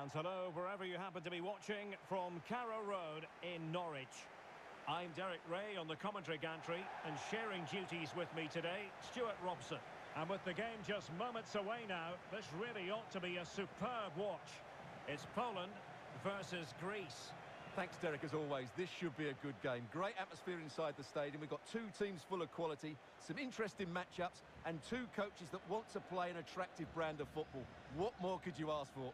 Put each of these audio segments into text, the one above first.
And hello, wherever you happen to be watching from Carrow Road in Norwich. I'm Derek Ray on the commentary gantry, and sharing duties with me today, Stuart Robson. And with the game just moments away now, this really ought to be a superb watch. It's Poland versus Greece. Thanks, Derek, as always. This should be a good game. Great atmosphere inside the stadium. We've got two teams full of quality, some interesting matchups, and two coaches that want to play an attractive brand of football. What more could you ask for?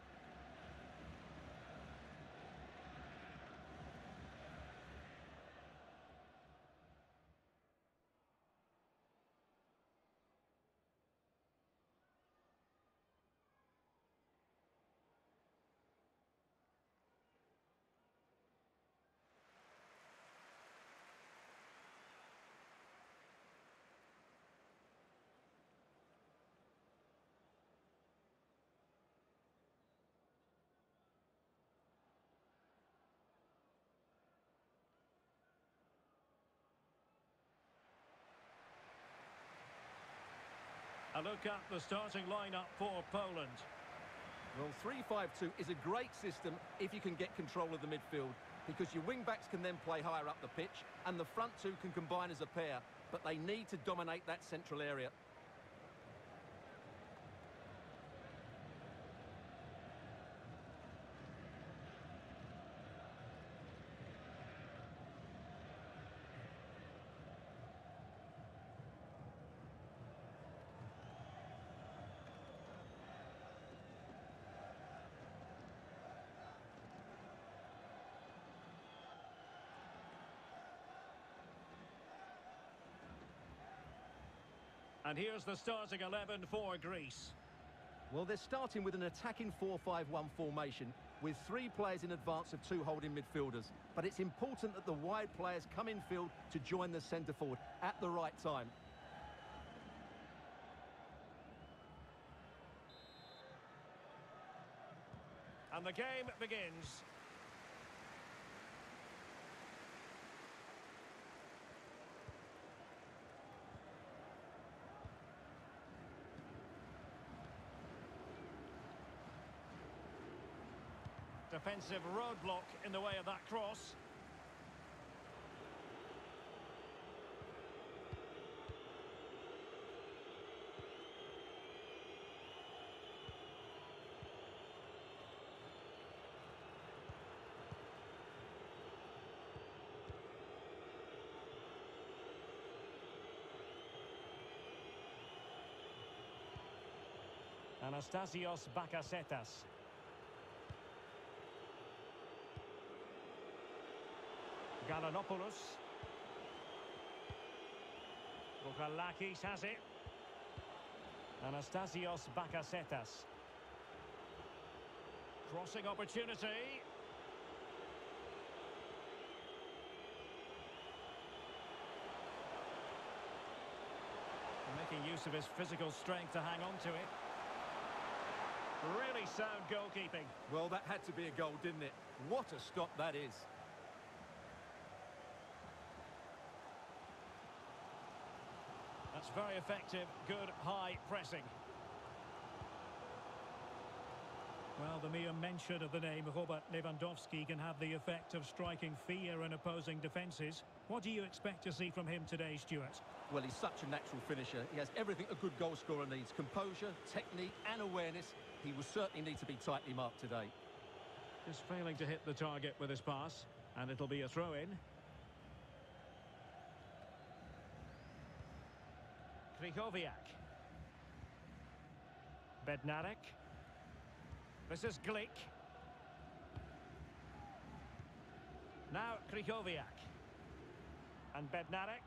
A look at the starting lineup for Poland. Well, 3-5-2 is a great system if you can get control of the midfield, because your wing-backs can then play higher up the pitch and the front two can combine as a pair, but they need to dominate that central area. And here's the starting 11 for Greece. Well, they're starting with an attacking 4-5-1 formation with three players in advance of two holding midfielders. But it's important that the wide players come in field to join the centre forward at the right time. And the game begins. Defensive roadblock in the way of that cross. Anastasios Bakasetas. Galanopoulos. Bouchalakis has it. Anastasios Bakasetas. Crossing opportunity. Making use of his physical strength to hang on to it. Really sound goalkeeping. Well, that had to be a goal, didn't it? What a stop that is. That's very effective, good high pressing. Well, the mere mention of the name Robert Lewandowski can have the effect of striking fear in opposing defences. What do you expect to see from him today, Stuart? Well, he's such a natural finisher. He has everything a good goal scorer needs. Composure, technique and awareness. He will certainly need to be tightly marked today. Just failing to hit the target with his pass, and it'll be a throw-in. Krychowiak. Bednarek. This is Glick. Now Krychowiak. And Bednarek.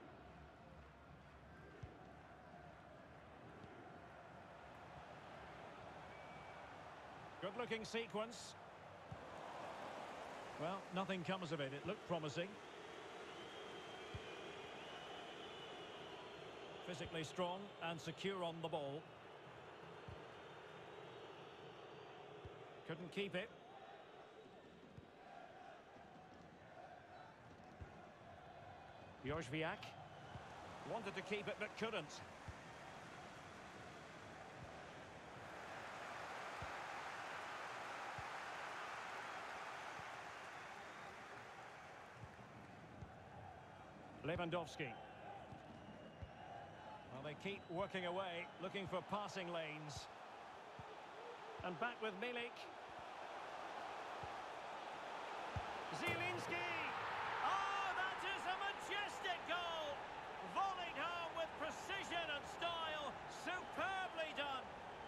Good-looking sequence. Well, nothing comes of it. It looked promising. Physically strong and secure on the ball. Couldn't keep it. Jóźwiak wanted to keep it but couldn't. Lewandowski. Well, they keep working away, looking for passing lanes. And back with Milik. Zielinski! Oh, that is a majestic goal! Volleyed home with precision and style. Superbly done.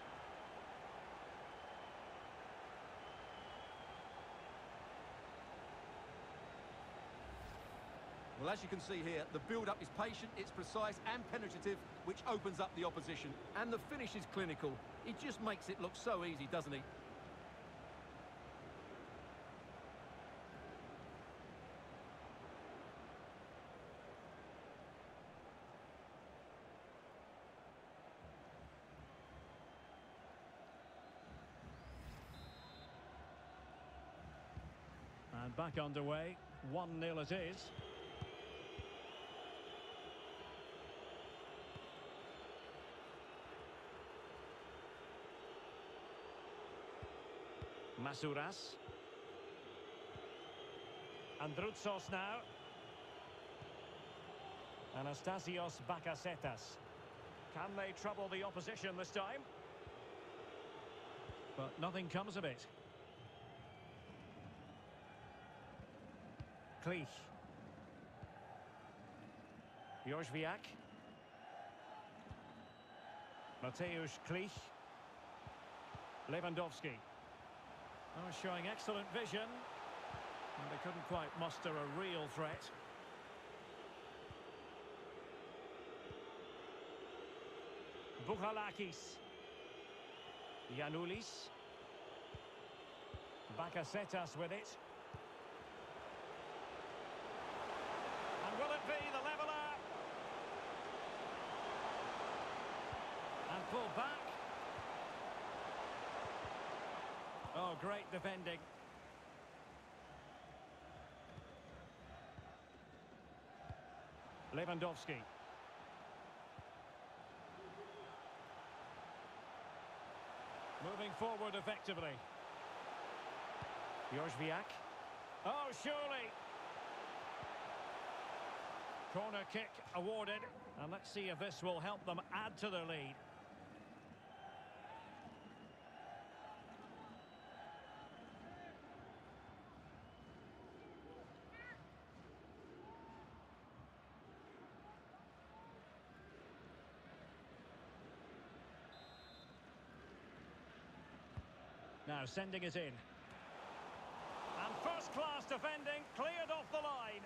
Well, as you can see here, the build-up is patient, it's precise and penetrative, which opens up the opposition. And the finish is clinical. He just makes it look so easy, doesn't he? And back underway. 1-0 it is. Masouras. Androutsos now. Anastasios Bakasetas. Can they trouble the opposition this time? But nothing comes of it. Klich. Jožviak. Mateusz Klich. Lewandowski. Oh, showing excellent vision. And they couldn't quite muster a real threat. Bouchalakis. Giannoulis. Bakasetas with it. And will it be the leveller? And pulled back. Oh, great defending. Lewandowski. Moving forward effectively. Jožviak. Oh, surely. Corner kick awarded. And let's see if this will help them add to their lead. Now sending it in. And first-class defending, cleared off the line.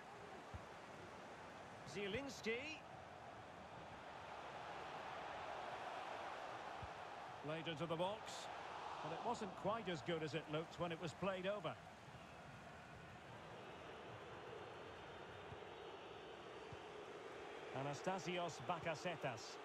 Zielinski. Laid into the box. But it wasn't quite as good as it looked when it was played over. Anastasios Bakasetas.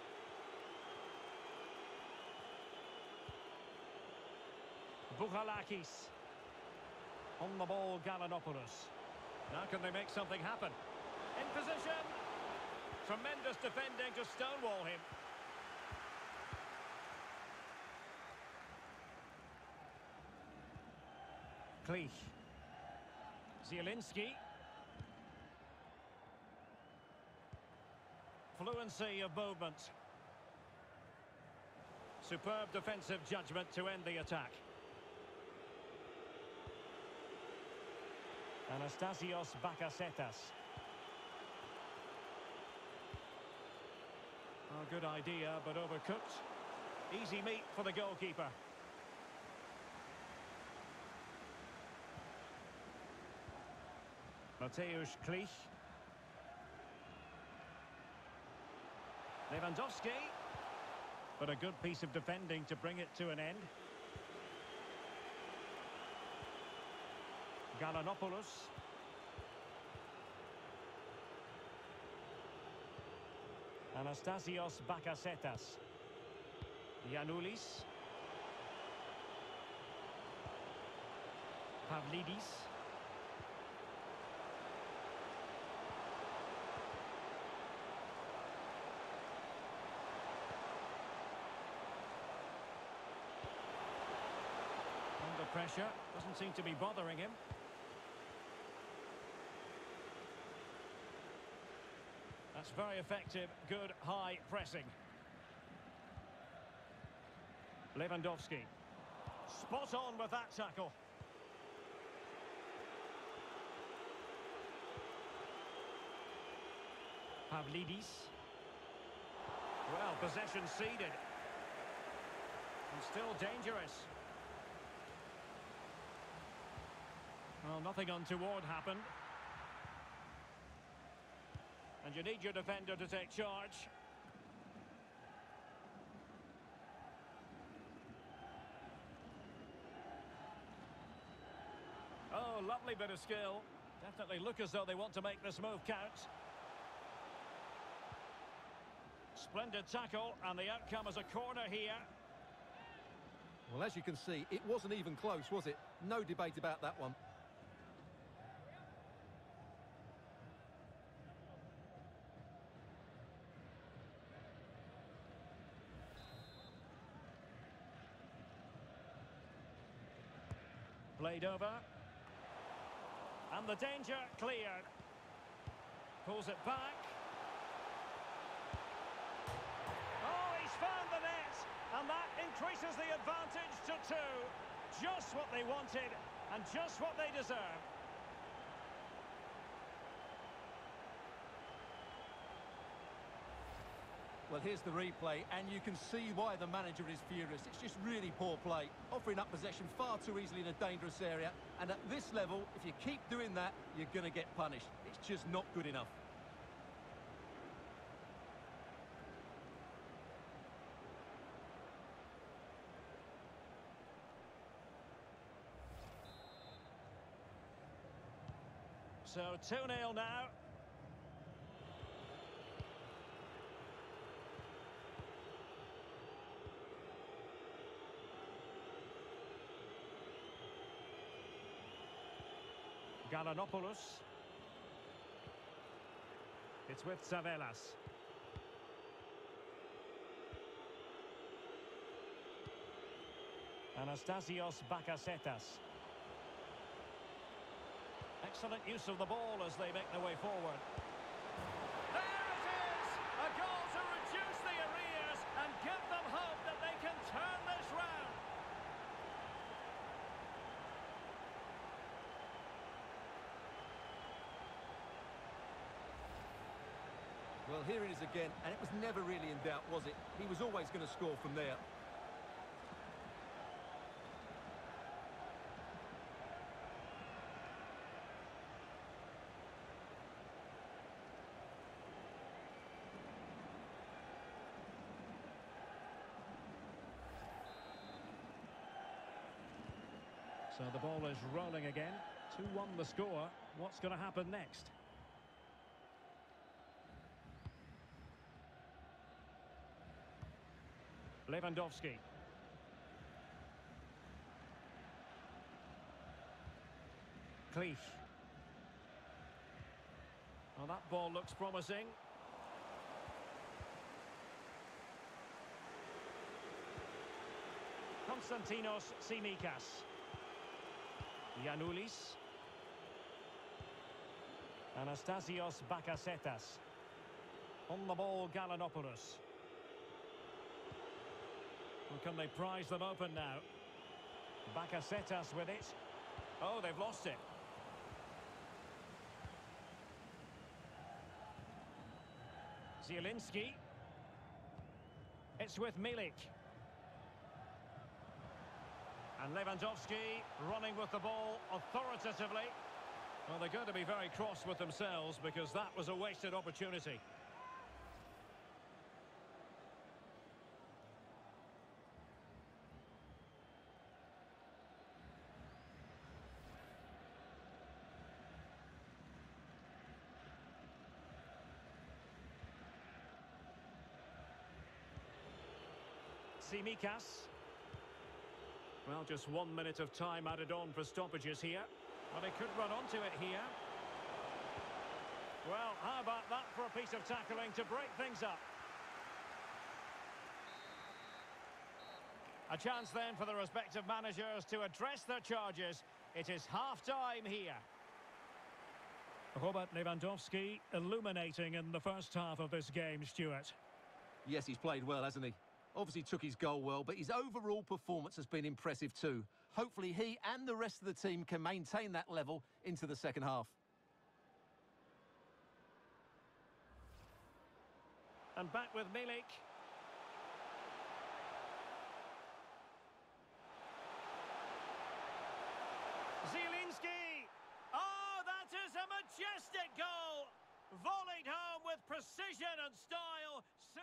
Bouchalakis. On the ball, Galanopoulos. Now can they make something happen? In position. Tremendous defending to stonewall him. Klich. Zielinski. Fluency of movement. Superb defensive judgment to end the attack. Anastasios Bakasetas. Oh, good idea, but overcooked. Easy meat for the goalkeeper. Mateusz Klich. Lewandowski. But a good piece of defending to bring it to an end. Galanopoulos. Anastasios Bakasetas. Giannoulis. Pavlidis. Under pressure, doesn't seem to be bothering him. That's very effective, good high pressing. Lewandowski. Spot on with that tackle. Pavlidis. Well, possession ceded. And still dangerous. Well, nothing untoward happened. And you need your defender to take charge. Oh, lovely bit of skill. Definitely look as though they want to make this move count. Splendid tackle, and the outcome is a corner here. Well, as you can see, it wasn't even close, was it? No debate about that one. Played over. And the danger cleared. Pulls it back. Oh, he's found the net. And that increases the advantage to 2. Just what they wanted and just what they deserve. Well, here's the replay, and you can see why the manager is furious. It's just really poor play, offering up possession far too easily in a dangerous area. And at this level, if you keep doing that, you're going to get punished. It's just not good enough. So 2-0 now. Galanopoulos. It's with Savelas. Anastasios Bakasetas. Excellent use of the ball as they make their way forward. There it is! A goal to reduce the arrears and give them hope that they can turn this round. Well, here it is again, and it was never really in doubt, was it? He was always going to score from there. So the ball is rolling again. 2-1 the score. What's going to happen next? Lewandowski. Cleef. Well, that ball looks promising. Konstantinos Tsimikas. Giannoulis. Anastasios Bakasetas. On the ball, Galanopoulos. Well, can they prize them open now? Bakasetas with it. Oh, they've lost it. Zielinski. It's with Milik. And Lewandowski running with the ball authoritatively. Well, they're going to be very cross with themselves because that was a wasted opportunity. Tsimikas. Well, just 1 minute of time added on for stoppages here. Well, they could run onto it here. Well, how about that for a piece of tackling to break things up? A chance then for the respective managers to address their charges. It is half-time here. Robert Lewandowski illuminating in the first half of this game, Stuart. Yes, he's played well, hasn't he? Obviously took his goal well, but his overall performance has been impressive too. Hopefully he and the rest of the team can maintain that level into the second half. And back with Milik. Zielinski. Oh, that is a majestic goal. Volleyed home with precision and style.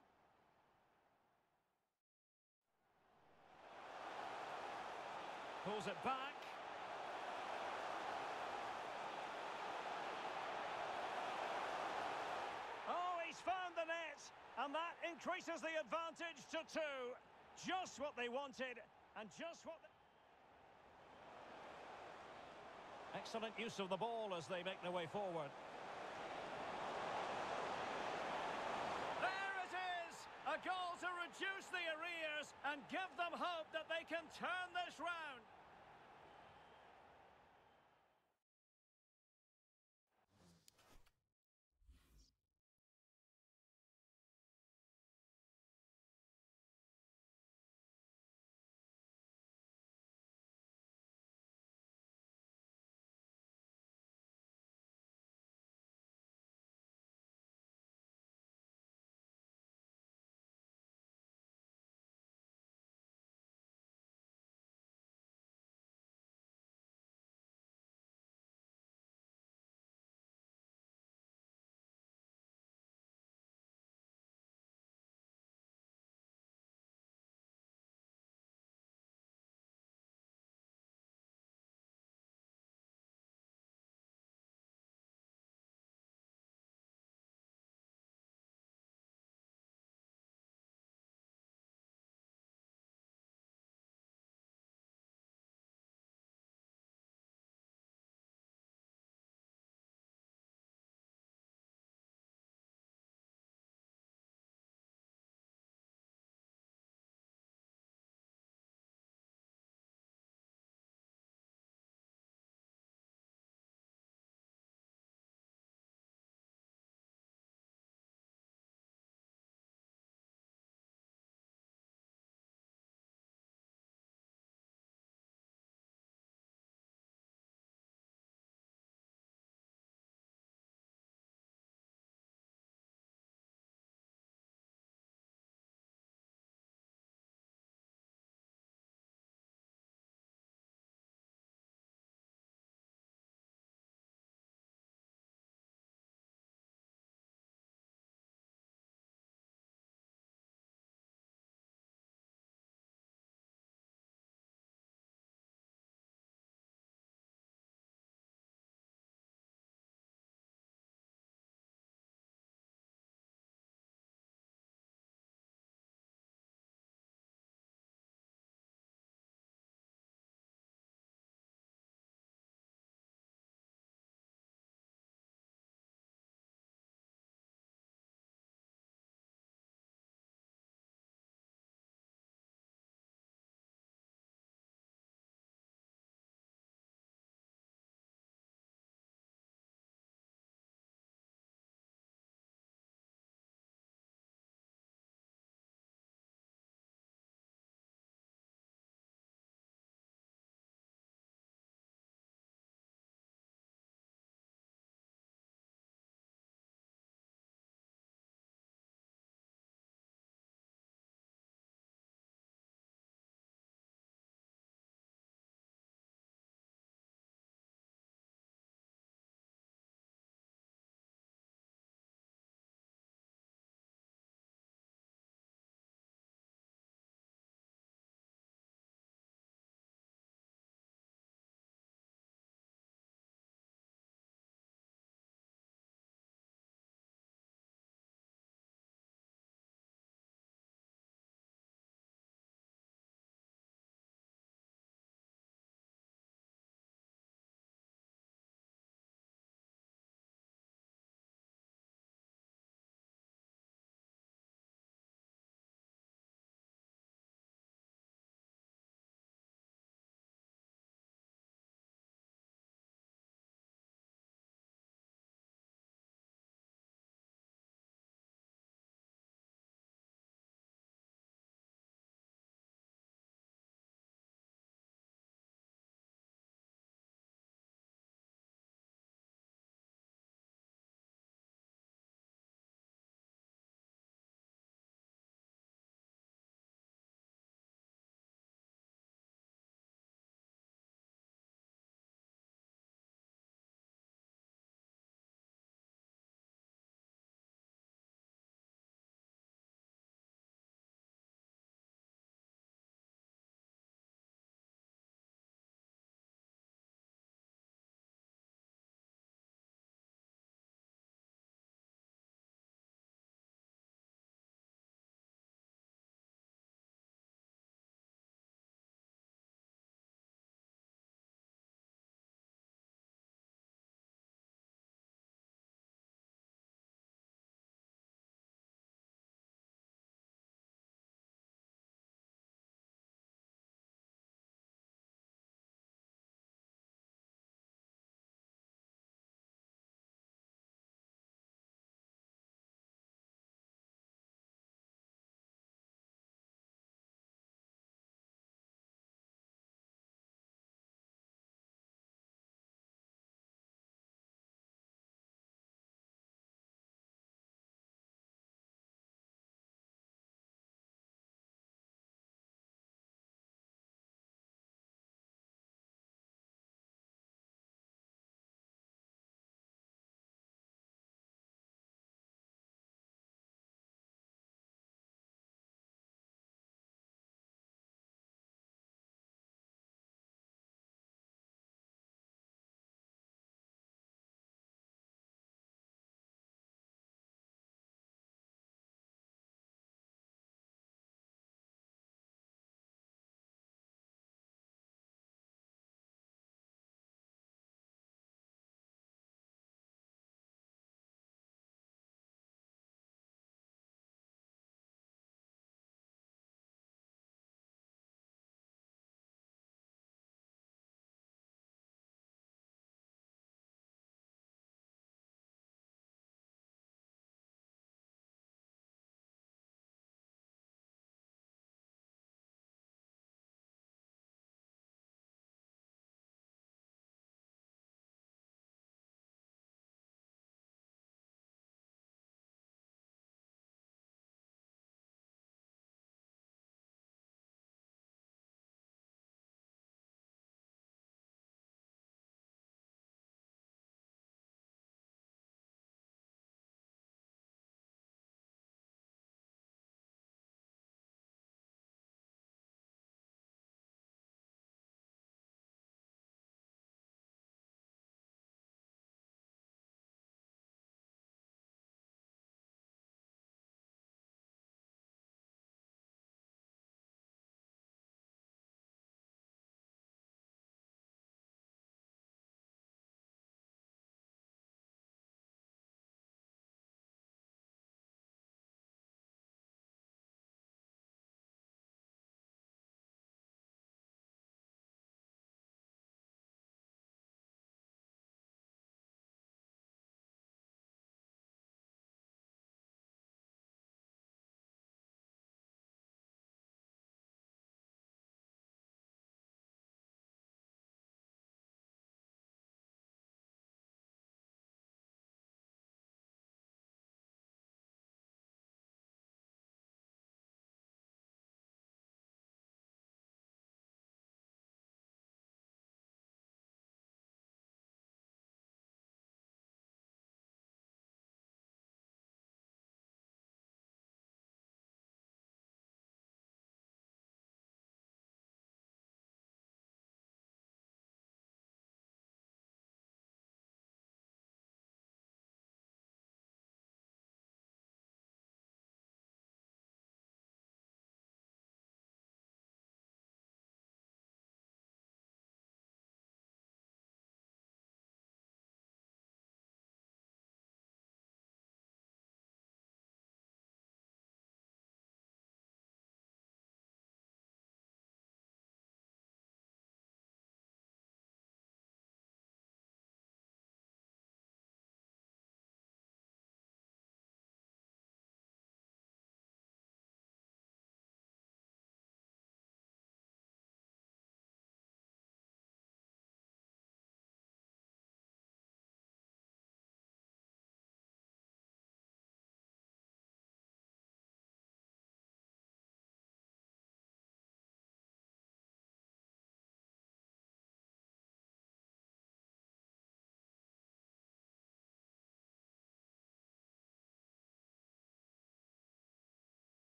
Pulls it back. Oh, he's found the net. And that increases the advantage to 2. Just what they wanted. And just what... Excellent use of the ball as they make their way forward. There it is! A goal to reduce the arrears and give them hope that they can turn this round.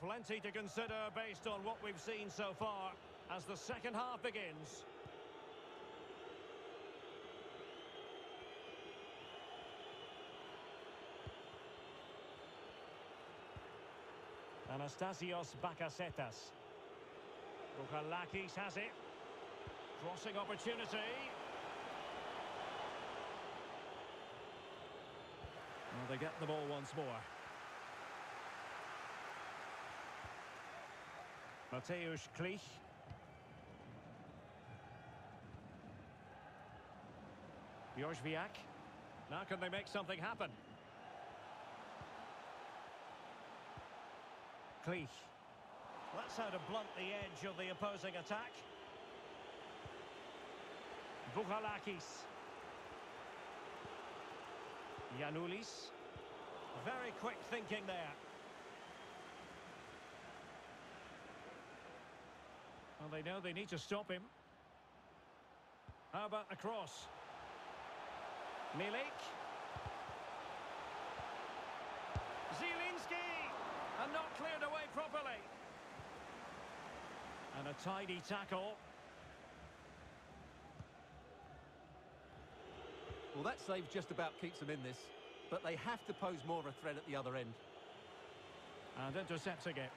plenty to consider based on what we've seen so far as the second half begins. Anastasios Bakasetas. Bouchalakis has it. Crossing opportunity. Well, they get the ball once more. Mateusz Klich. Joźwiak. Now can they make something happen? Klich. That's how to blunt the edge of the opposing attack. Bouchalakis. Giannoulis. Very quick thinking there. Well, they know they need to stop him. How about a cross? Milik. Zielinski. And not cleared away properly. And a tidy tackle. Well, that save just about keeps them in this, but they have to pose more of a threat at the other end. And intercepting it.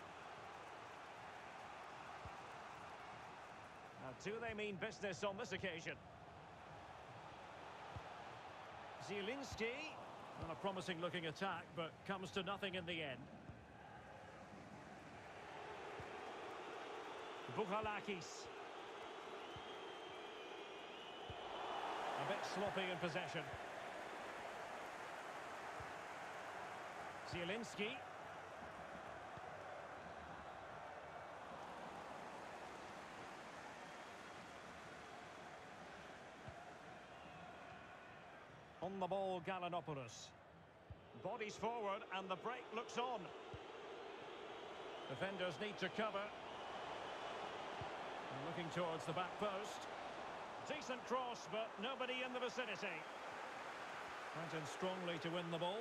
Now, do they mean business on this occasion? Zielinski. Well, a promising looking attack, but comes to nothing in the end. Bouchalakis. A bit sloppy in possession. Zielinski. On the ball, Galanopoulos. Bodies forward and the break looks on. Defenders need to cover. And looking towards the back post. Decent cross, but nobody in the vicinity. Went in strongly to win the ball.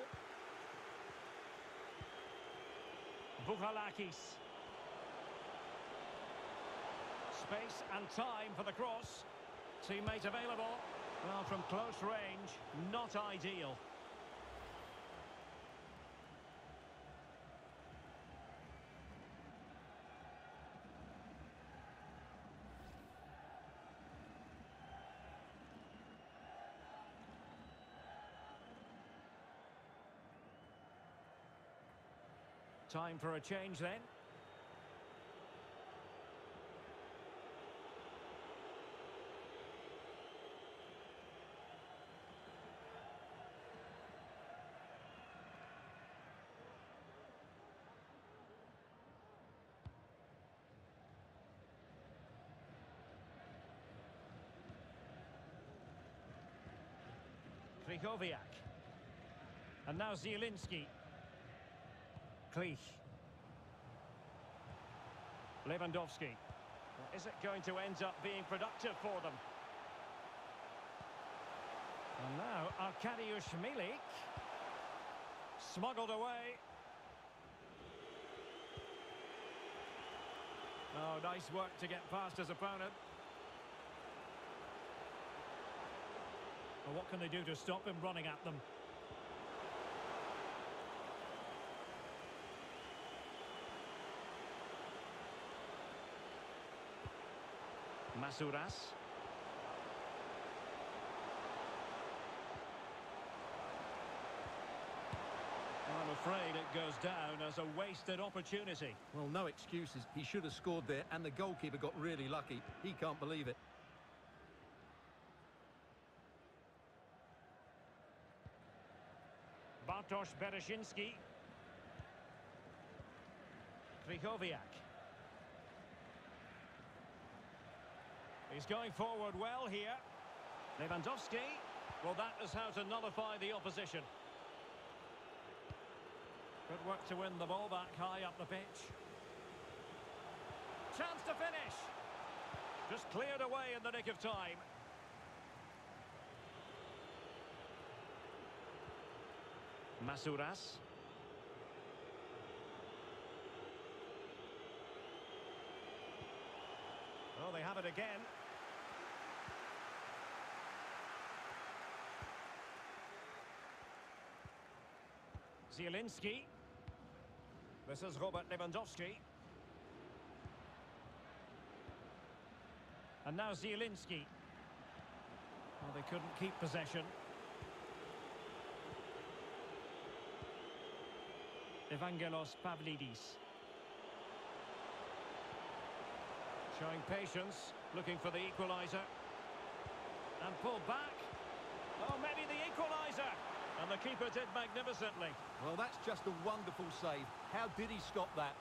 Bouchalakis. Space and time for the cross. Teammate available. Well, from close range, not ideal. Time for a change then. Krychowiak. And now Zielinski. Klich. Lewandowski. Is it going to end up being productive for them? And now Arkadiusz Milik. Smuggled away. Oh, nice work to get past his opponent. Well, what can they do to stop him running at them? Masouras. I'm afraid it goes down as a wasted opportunity. Well, no excuses. He should have scored there, and the goalkeeper got really lucky. He can't believe it. Bartosz Bereszyński. Krychowiak. He's going forward well here. Lewandowski. Well, that is how to nullify the opposition. Good work to win the ball back high up the pitch. Chance to finish. Just cleared away in the nick of time. Masouras. they have it again. Zielinski. This is Robert Lewandowski. And now Zielinski. Well, they couldn't keep possession. Evangelos Pavlidis. Showing patience, looking for the equaliser. And pulled back. Oh, maybe the equaliser. And the keeper did magnificently. Well, that's just a wonderful save. How did he stop that?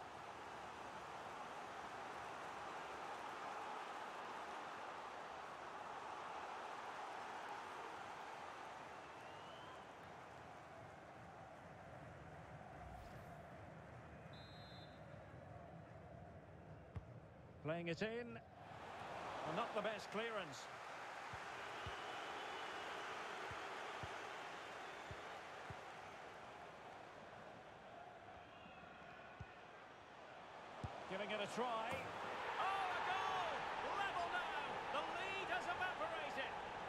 Playing it in. And not the best clearance. Giving it a try. Oh, a goal! Level now! The lead has evaporated!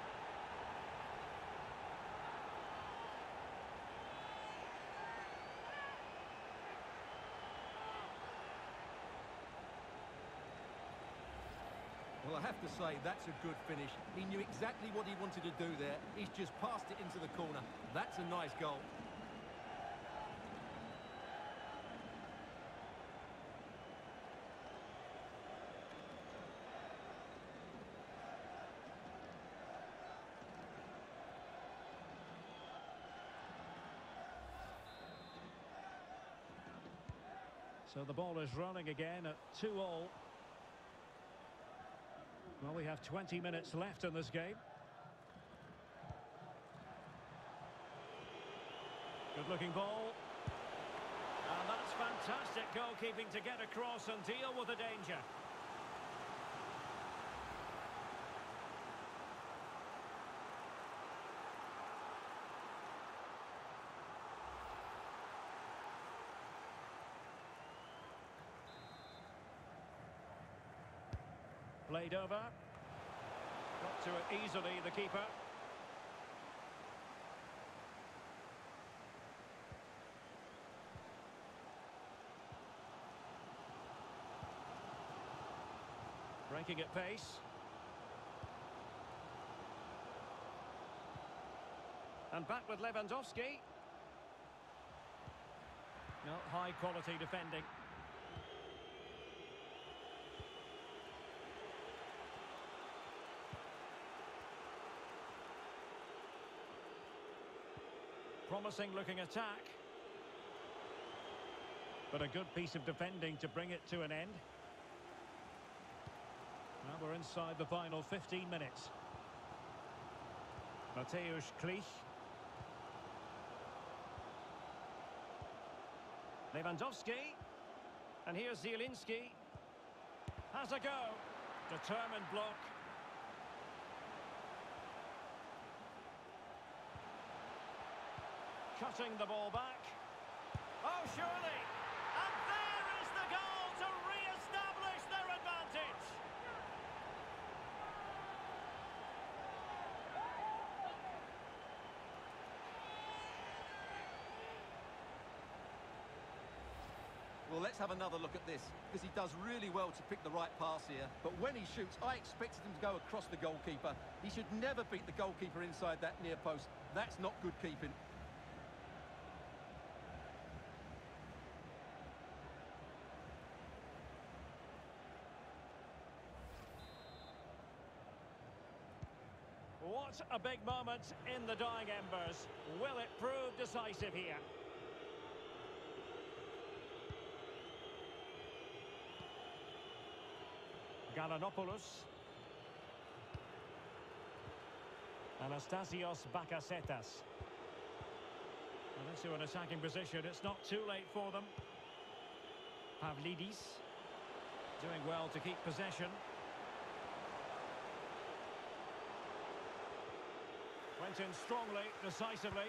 Well, I have to say, that's a good finish. He knew exactly what he wanted to do there. He's just passed it into the corner. That's a nice goal. So the ball is running again at 2-2. Well, we have 20 minutes left in this game. Good-looking ball. And that's fantastic goalkeeping to get across and deal with the danger. Played over. Got to it easily, the keeper. Breaking at pace. And back with Lewandowski. No, high quality defending. Promising looking attack. But a good piece of defending to bring it to an end. Now we're inside the final 15 minutes. Mateusz Klich. Lewandowski. And here's Zielinski. Has a go. Determined block. Cutting the ball back. Oh, surely! And there is the goal to re-establish their advantage! Well, let's have another look at this, because he does really well to pick the right pass here. But when he shoots, I expected him to go across the goalkeeper. He should never beat the goalkeeper inside that near post. That's not good keeping. What a big moment in the dying embers. Will it prove decisive here? Galanopoulos. Anastasios Bakasetas. And into an attacking position. It's not too late for them. Pavlidis. Doing well to keep possession. Went in strongly, decisively.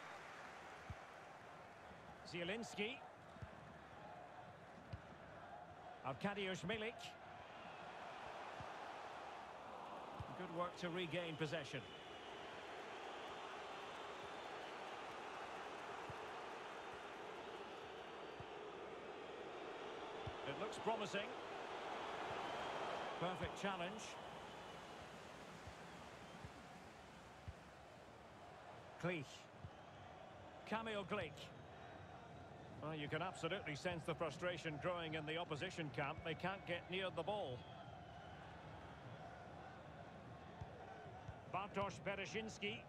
Zielinski. Arkadiusz Milik. Good work to regain possession. It looks promising. Perfect challenge. Gleich. Kamil Gleich. Well, you can absolutely sense the frustration growing in the opposition camp. They can't get near the ball. Bartosz Bereszyński.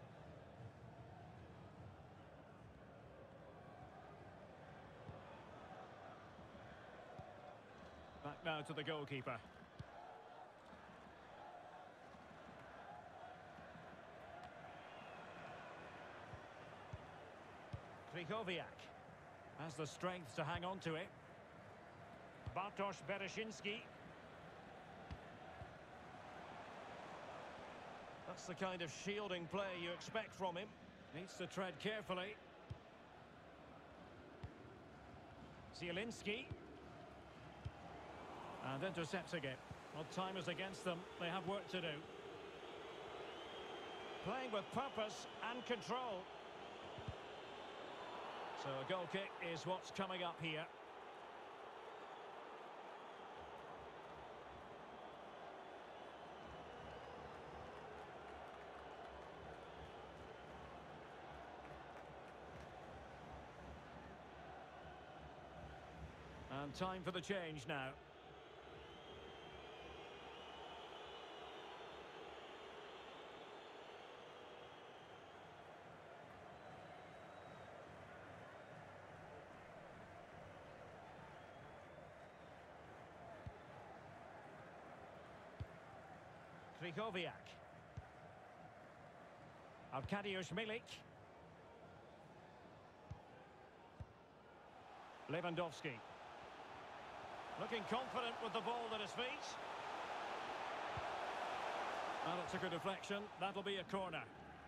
Back now to the goalkeeper. Krychowiak has the strength to hang on to it. Bartosz Bereszyński. That's the kind of shielding play you expect from him. Needs to tread carefully. Zielinski. And intercepting it. Well, time is against them. They have work to do. Playing with purpose and control. So a goal kick is what's coming up here. And time for the change now. Krychowiak. Arkadiusz Milik. Lewandowski. Looking confident with the ball at his feet. Well, it's a good deflection. That'll be a corner.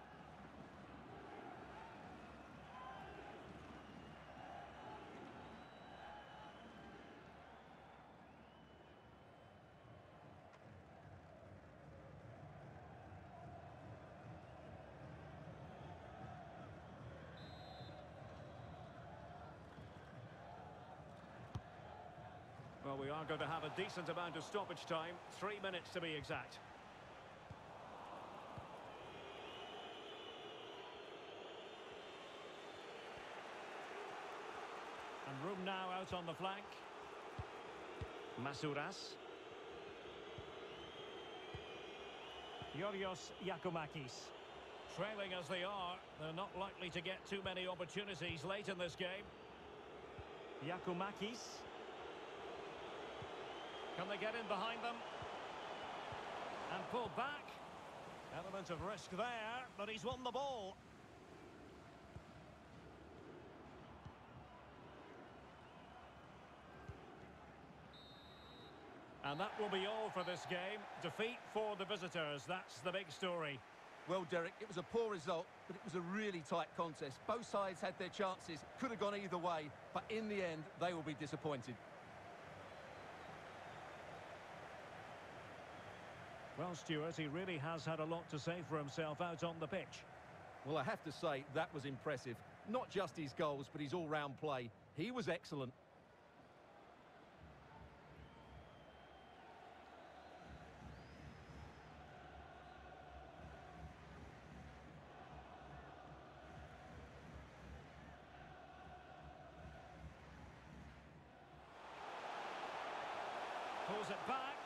Well, we are going to have a decent amount of stoppage time. 3 minutes to be exact. And room now out on the flank. Masouras. Yorios Yakumakis. Trailing as they are, they're not likely to get too many opportunities late in this game. Yakumakis. Can they get in behind them? And pull back. Element of risk there, but he's won the ball. And that will be all for this game. Defeat for the visitors. That's the big story. Well, Derek, it was a poor result, but it was a really tight contest. Both sides had their chances. Could have gone either way, but in the end, they will be disappointed. Well, Stuart, he really has had a lot to say for himself out on the pitch. Well, I have to say, that was impressive. Not just his goals, but his all-round play. He was excellent. Pulls it back.